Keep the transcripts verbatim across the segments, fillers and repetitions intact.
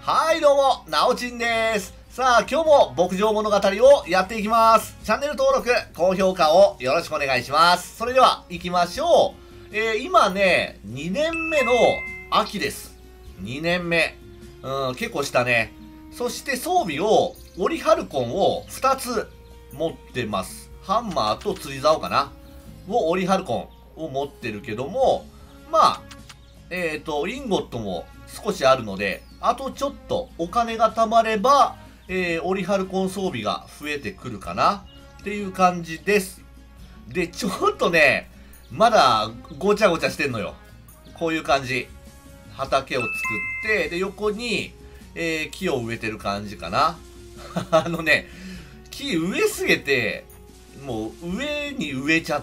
はいどうも、なおちんです。さあ、今日も牧場物語をやっていきます。チャンネル登録、高評価をよろしくお願いします。それでは、行きましょう。えー、今ね、にねんめの秋です。にねんめ。うん、結構したね。そして装備を、オリハルコンをふたつ持ってます。ハンマーと釣り竿かなをオリハルコンを持ってるけども、まあ、えっと、インゴットも少しあるので、あとちょっとお金が貯まれば、えー、オリハルコン装備が増えてくるかなっていう感じです。で、ちょっとね、まだごちゃごちゃしてんのよ。こういう感じ。畑を作って、で、横に、えー、木を植えてる感じかな。あのね、木植えすぎて、もう上に植えちゃって、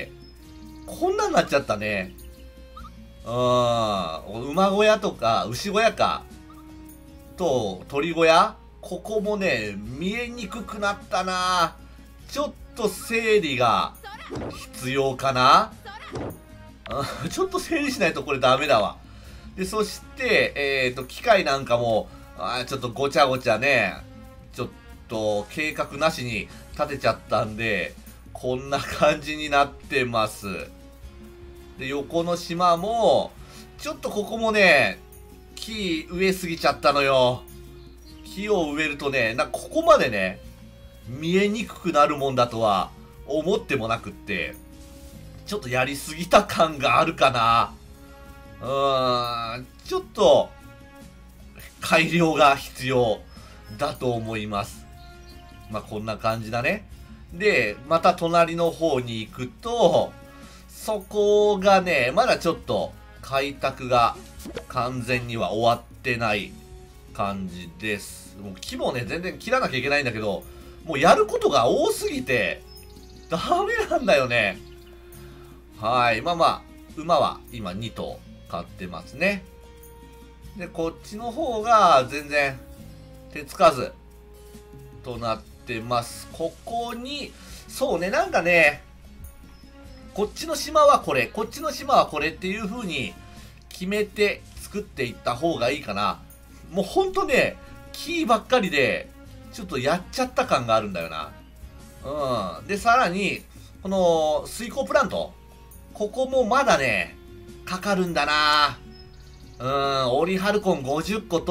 こんなんなっちゃったね。うん、馬小屋とか、牛小屋か、と、鳥小屋ここもね、見えにくくなったな。ちょっと整理が必要かな。うん、ちょっと整理しないとこれダメだわ。で、そして、えっと、機械なんかも、あちょっとごちゃごちゃね、ちょっと計画なしに立てちゃったんで、こんな感じになってます。で、横の島も、ちょっとここもね、木植えすぎちゃったのよ。木を植えるとね、な、ここまでね、見えにくくなるもんだとは思ってもなくって、ちょっとやりすぎた感があるかな。うーん、ちょっと、改良が必要だと思います。まあ、こんな感じだね。で、また隣の方に行くと、そこがね、まだちょっと開拓が完全には終わってない感じです。もう木もね、全然切らなきゃいけないんだけど、もうやることが多すぎて、ダメなんだよね。はい。まあまあ、馬は今に頭飼ってますね。で、こっちの方が全然手つかずとなってます。ここに、そうね、なんかね、こっちの島はこれ、こっちの島はこれっていう風に決めて作っていった方がいいかな。もうほんとね、木ばっかりで、ちょっとやっちゃった感があるんだよな。うん。で、さらに、この水耕プラント。ここもまだね、かかるんだな。うん、オリハルコンごじゅっこと、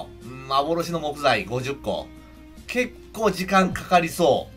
幻の木材ごじゅっこ。結構時間かかりそう。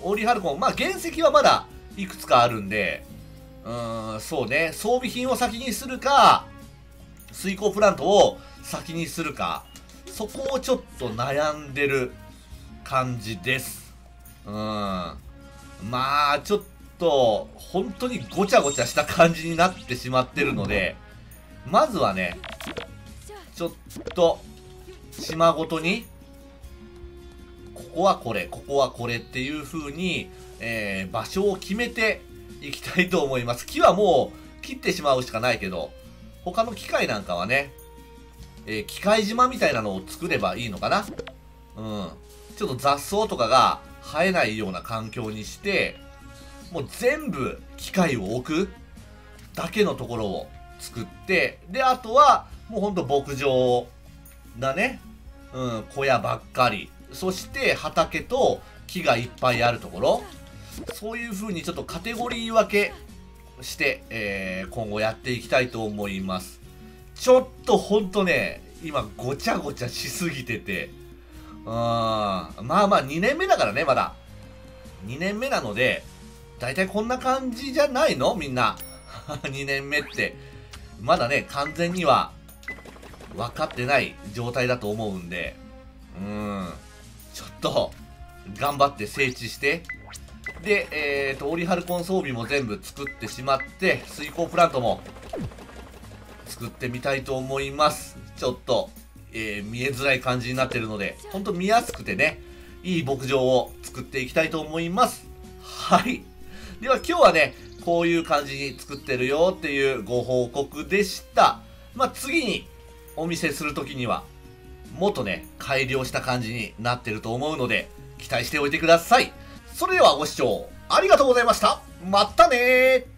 オリハルコン、まあ原石はまだ、いくつかあるんで、うーん、そうね、装備品を先にするか、水耕プラントを先にするか、そこをちょっと悩んでる感じです。うーん。まあ、ちょっと、本当にごちゃごちゃした感じになってしまってるので、まずはね、ちょっと、島ごとに、ここはこれ、ここはこれっていう風に、えー、場所を決めていきたいと思います。木はもう切ってしまうしかないけど、他の機械なんかはね、えー、機械島みたいなのを作ればいいのかな。うん。ちょっと雑草とかが生えないような環境にして、もう全部機械を置くだけのところを作って、で、あとはもうほんと牧場だね。うん、小屋ばっかり。そして畑と木がいっぱいあるところ。そういう風にちょっとカテゴリー分けして、えー、今後やっていきたいと思います。ちょっとほんとね、今ごちゃごちゃしすぎてて、うーん、まあまあにねんめだからね、まだ。にねんめなので、だいたいこんな感じじゃないのみんな。にねんめって。まだね、完全には分かってない状態だと思うんで、うーん、ちょっと頑張って整地して、で、えーと、オリハルコン装備も全部作ってしまって、水耕プラントも作ってみたいと思います。ちょっと、えー、見えづらい感じになってるので、ほんと見やすくてね、いい牧場を作っていきたいと思います。はい。では今日はね、こういう感じに作ってるよっていうご報告でした。まあ、次にお見せするときには、もっとね、改良した感じになってると思うので、期待しておいてください。それではご視聴ありがとうございました。またねー。